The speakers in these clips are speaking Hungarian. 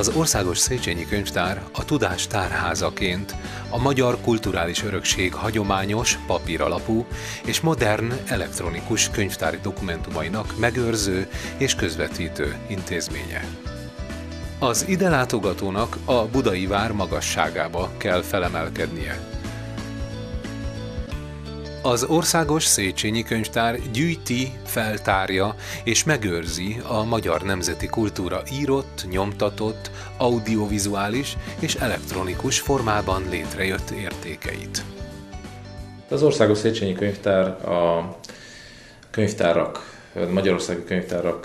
Az Országos Széchenyi Könyvtár a tudás tárházaként a magyar kulturális örökség hagyományos, papíralapú és modern elektronikus könyvtári dokumentumainak megőrző és közvetítő intézménye. Az ide látogatónak a budai vár magasságába kell felemelkednie. Az Országos Széchenyi Könyvtár gyűjti, feltárja és megőrzi a magyar nemzeti kultúra írott, nyomtatott, audiovizuális és elektronikus formában létrejött értékeit. Az Országos Széchenyi Könyvtár a magyarországi könyvtárak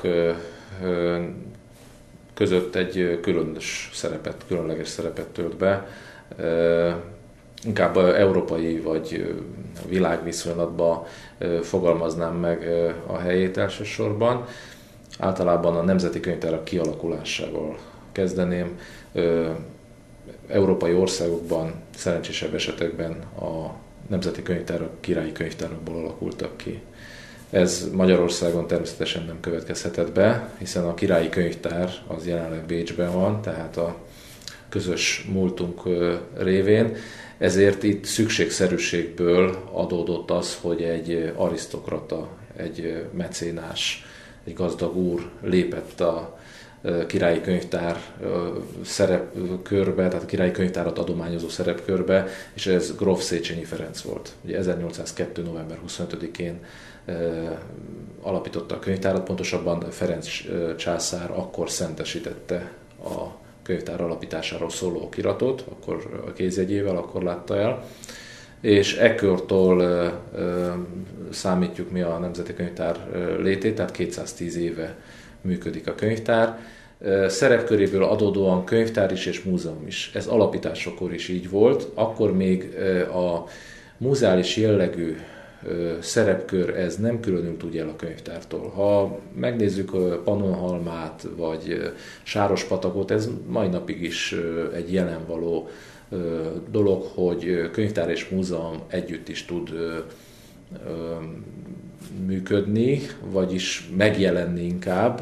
között egy különleges szerepet tölt be. Inkább európai vagy világviszonylatban fogalmaznám meg a helyét elsősorban. Általában a nemzeti könyvtárak kialakulásával kezdeném. Európai országokban, szerencsésebb esetekben a nemzeti könyvtárak királyi könyvtárakból alakultak ki. Ez Magyarországon természetesen nem következhetett be, hiszen a királyi könyvtár az jelenleg Bécsben van, tehát a közös múltunk révén. Ezért itt szükségszerűségből adódott az, hogy egy arisztokrata, egy mecénás, egy gazdag úr lépett a királyi könyvtár szerepkörbe, tehát a királyi könyvtárat adományozó szerepkörbe, és ez gróf Széchenyi Ferenc volt. Ugye 1802. november 25-én alapította a könyvtárat, pontosabban Ferenc császár akkor szentesítette a könyvtár alapításáról szóló okiratot, akkor a kézjegyével, akkor látta el, és ekkortól számítjuk mi a Nemzeti Könyvtár létét, tehát 210 éve működik a könyvtár. Szerepköréből adódóan könyvtár is és múzeum is. Ez alapításakor is így volt, akkor még a muzeális jellegű szerepkör ez nem különült úgy el a könyvtártól. Ha megnézzük Pannonhalmát vagy Sárospatagot, ez mai napig is egy jelenvaló dolog, hogy könyvtár és múzeum együtt is tud működni, vagyis megjelenni inkább.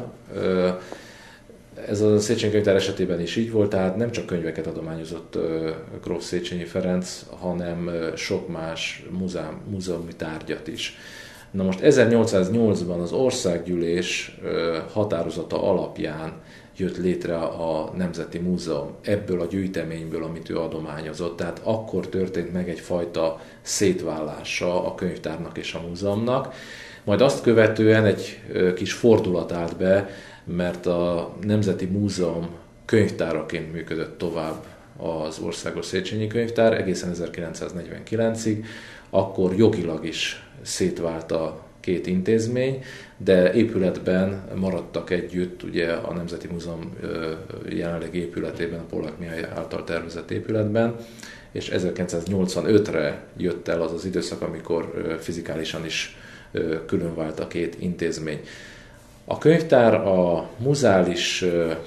Ez a Széchenyi Könyvtár esetében is így volt, tehát nem csak könyveket adományozott gróf Széchenyi Ferenc, hanem sok más múzeumi tárgyat is. Na most 1808-ban az Országgyűlés határozata alapján jött létre a Nemzeti Múzeum ebből a gyűjteményből, amit ő adományozott. Tehát akkor történt meg egyfajta szétválása a könyvtárnak és a múzeumnak. Majd azt követően egy kis fordulat állt be, mert a Nemzeti Múzeum könyvtáraként működött tovább az Országos Széchenyi Könyvtár egészen 1949-ig, akkor jogilag is szétvált a két intézmény, de épületben maradtak együtt, ugye a Nemzeti Múzeum jelenleg épületében, a Pollák Mihály által tervezett épületben, és 1985-re jött el az az időszak, amikor fizikálisan is különvált a két intézmény. A könyvtár a muzeális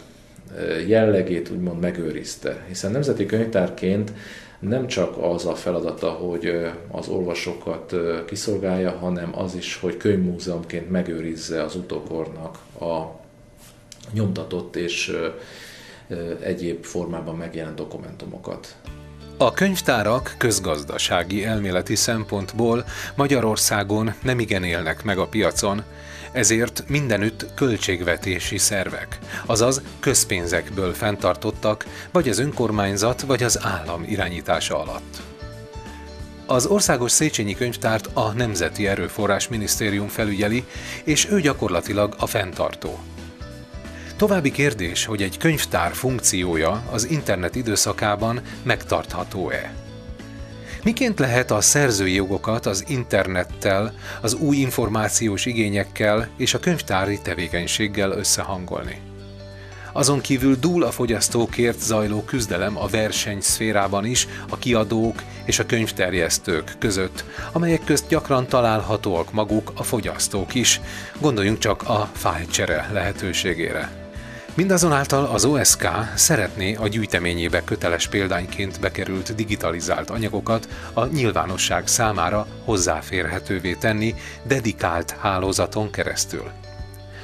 jellegét úgymond megőrizte, hiszen nemzeti könyvtárként nem csak az a feladata, hogy az olvasókat kiszolgálja, hanem az is, hogy könyvmúzeumként megőrizze az utókornak a nyomtatott és egyéb formában megjelent dokumentumokat. A könyvtárak közgazdasági elméleti szempontból Magyarországon nemigen élnek meg a piacon, ezért mindenütt költségvetési szervek, azaz közpénzekből fenntartottak, vagy az önkormányzat, vagy az állam irányítása alatt. Az Országos Széchenyi Könyvtárt a Nemzeti Erőforrás Minisztérium felügyeli, és ő gyakorlatilag a fenntartó. További kérdés, hogy egy könyvtár funkciója az internet időszakában megtartható-e? Miként lehet a szerzői jogokat az internettel, az új információs igényekkel és a könyvtári tevékenységgel összehangolni? Azon kívül dúl a fogyasztókért zajló küzdelem a versenyszférában is a kiadók és a könyvterjesztők között, amelyek közt gyakran találhatóak maguk a fogyasztók is, gondoljunk csak a fájlcsere lehetőségére. Mindazonáltal az OSK szeretné a gyűjteményébe köteles példányként bekerült digitalizált anyagokat a nyilvánosság számára hozzáférhetővé tenni dedikált hálózaton keresztül.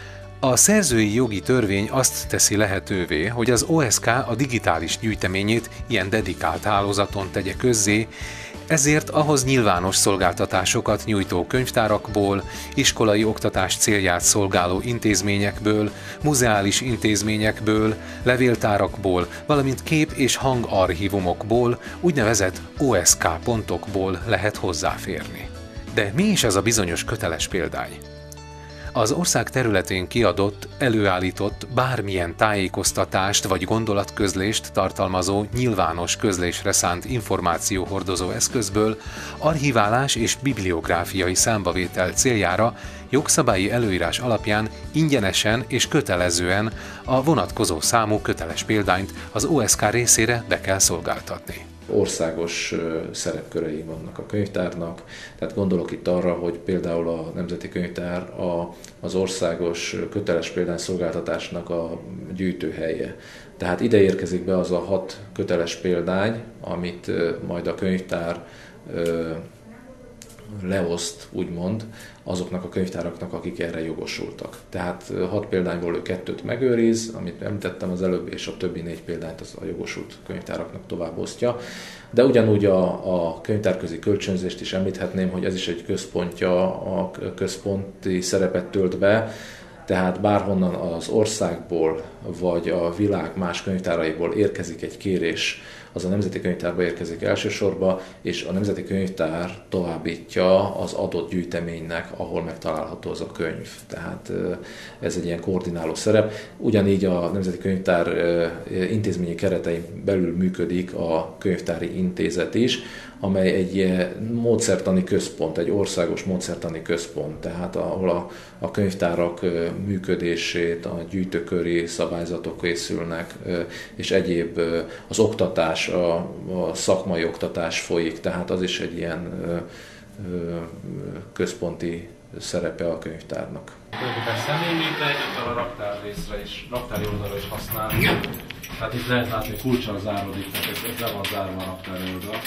A szerzői jogi törvény azt teszi lehetővé, hogy az OSK a digitális gyűjteményét ilyen dedikált hálózaton tegye közzé, ezért ahhoz nyilvános szolgáltatásokat nyújtó könyvtárakból, iskolai oktatás célját szolgáló intézményekből, muzeális intézményekből, levéltárakból, valamint kép- és hangarchívumokból, úgynevezett OSK pontokból lehet hozzáférni. De mi is ez a bizonyos köteles példány? Az ország területén kiadott, előállított bármilyen tájékoztatást vagy gondolatközlést tartalmazó nyilvános közlésre szánt információhordozó eszközből archiválás és bibliográfiai számbavétel céljára jogszabályi előírás alapján ingyenesen és kötelezően a vonatkozó számú köteles példányt az OSK részére be kell szolgáltatni. Országos szerepkörei vannak a könyvtárnak, tehát gondolok itt arra, hogy például a Nemzeti Könyvtár az országos köteles példányszolgáltatásnak a gyűjtőhelye. Tehát ide érkezik be az a 6 köteles példány, amit majd a könyvtár leoszt, úgymond, azoknak a könyvtáraknak, akik erre jogosultak. Tehát 6 példányból ő 2-t megőriz, amit említettem az előbb, és a többi 4 példányt az a jogosult könyvtáraknak tovább osztja. De ugyanúgy a könyvtárközi kölcsönzést is említhetném, hogy ez is egy központja, a központi szerepet tölt be, tehát bárhonnan az országból vagy a világ más könyvtáraiból érkezik egy kérés, az a Nemzeti Könyvtárba érkezik elsősorban, és a Nemzeti Könyvtár továbbítja az adott gyűjteménynek, ahol megtalálható az a könyv. Tehát ez egy ilyen koordináló szerep. Ugyanígy a Nemzeti Könyvtár intézményi keretein belül működik a Könyvtári Intézet is, amely egy módszertani központ, egy országos módszertani központ, tehát ahol a könyvtárak működését, a gyűjtőköri szabályzatok készülnek, és egyéb az oktatás, a szakmai oktatás folyik, tehát az is egy ilyen központi szerepe a könyvtárnak. A személymétre egyáltalán a raktár részre is, raktári oldalra is használni. Tehát itt lehet látni, hogy kulccsal záródik, tehát ez le van zárva a raktári oldal.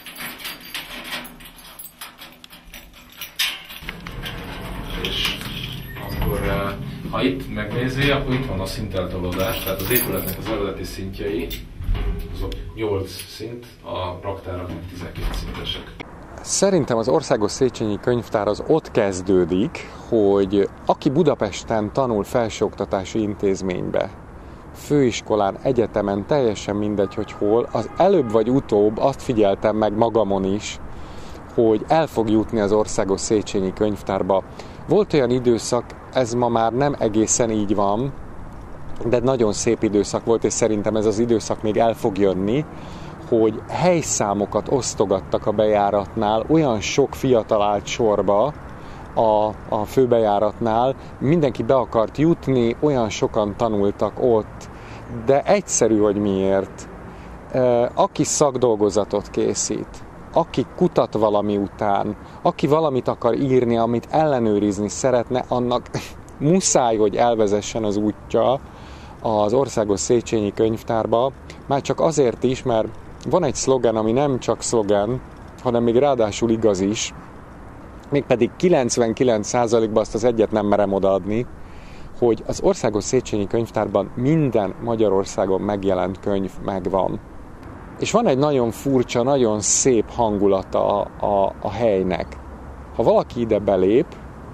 És akkor, ha itt megnézi, akkor itt van a szinteltolódás, tehát az épületnek az eredeti szintjei, azok 8 szint, a raktáraknak 12 szintesek. Szerintem az Országos Széchenyi Könyvtár az ott kezdődik, hogy aki Budapesten tanul felsőoktatási intézménybe, főiskolán, egyetemen, teljesen mindegy, hogy hol, az előbb vagy utóbb azt figyeltem meg magamon is, hogy el fog jutni az Országos Széchenyi Könyvtárba. Volt olyan időszak, ez ma már nem egészen így van, de nagyon szép időszak volt, és szerintem ez az időszak még el fog jönni, hogy helyszámokat osztogattak a bejáratnál, olyan sok fiatal állt sorba a főbejáratnál, mindenki be akart jutni, olyan sokan tanultak ott, de egyszerű, hogy miért. Aki szakdolgozatot készít, aki kutat valami után, aki valamit akar írni, amit ellenőrizni szeretne, annak muszáj, hogy elvezessen az útja az Országos Széchenyi Könyvtárba, már csak azért is, mert van egy szlogen, ami nem csak szlogen, hanem még ráadásul igaz is, mégpedig 99%-ban azt az egyet nem merem odaadni, hogy az Országos Széchenyi Könyvtárban minden Magyarországon megjelent könyv megvan. És van egy nagyon furcsa, nagyon szép hangulata a helynek. Ha valaki ide belép,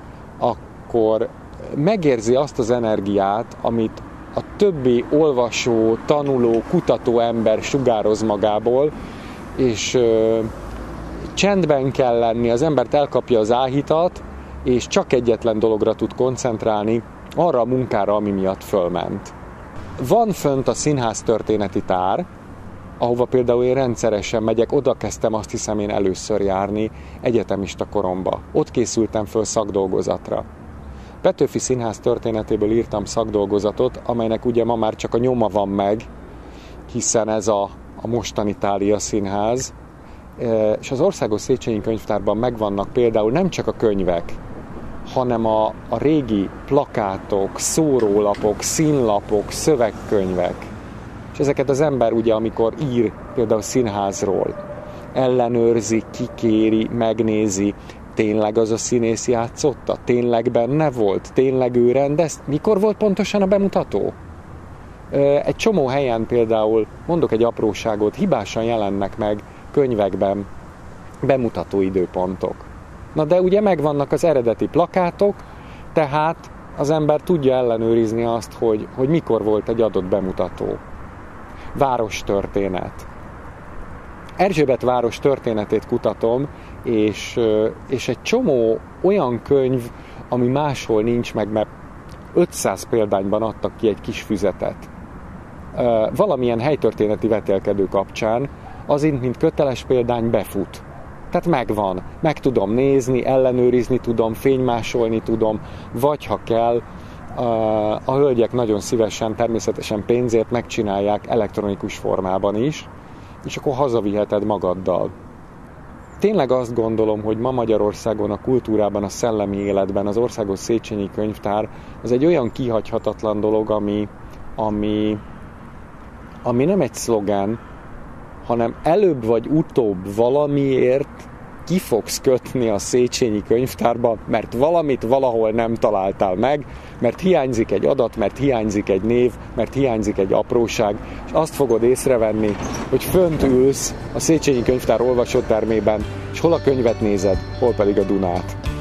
akkor megérzi azt az energiát, amit a többi olvasó, tanuló, kutató ember sugároz magából, és csendben kell lenni, az embert elkapja az áhítat, és csak egyetlen dologra tud koncentrálni, arra a munkára, ami miatt fölment. Van fönt a színház történeti tár, ahova például én rendszeresen megyek, oda kezdtem azt hiszem én először járni egyetemista koromba. Ott készültem föl szakdolgozatra. Petőfi Színház történetéből írtam szakdolgozatot, amelynek ugye ma már csak a nyoma van meg, hiszen ez a mostani Thália Színház, és az Országos Széchenyi Könyvtárban megvannak például nem csak a könyvek, hanem a régi plakátok, szórólapok, színlapok, szövegkönyvek. És ezeket az ember ugye, amikor ír például színházról, ellenőrzi, kikéri, megnézi, Tényleg az a színész játszotta? Tényleg benne volt? Tényleg ő rendezt? Mikor volt pontosan a bemutató? Egy csomó helyen például, mondok egy apróságot, hibásan jelennek meg könyvekben bemutató időpontok. Na de ugye megvannak az eredeti plakátok, tehát az ember tudja ellenőrizni azt, hogy mikor volt egy adott bemutató. Várostörténet. Erzsébet város történetét kutatom, és egy csomó olyan könyv, ami máshol nincs meg, mert 500 példányban adtak ki egy kis füzetet. Valamilyen helytörténeti vetélkedő kapcsán az mint köteles példány befut. Tehát megvan, meg tudom nézni, ellenőrizni tudom, fénymásolni tudom, vagy ha kell, a hölgyek nagyon szívesen, természetesen pénzért megcsinálják elektronikus formában is, és akkor hazaviheted magaddal. Tényleg azt gondolom, hogy ma Magyarországon a kultúrában, a szellemi életben az Országos Széchenyi Könyvtár az egy olyan kihagyhatatlan dolog, ami nem egy szlogán, hanem előbb vagy utóbb valamiért ki fogsz kötni a Széchenyi Könyvtárba, mert valamit valahol nem találtál meg, mert hiányzik egy adat, mert hiányzik egy név, mert hiányzik egy apróság, és azt fogod észrevenni, hogy fönt ülsz a Széchenyi Könyvtár olvasótermében, és hol a könyvet nézed, hol pedig a Dunát.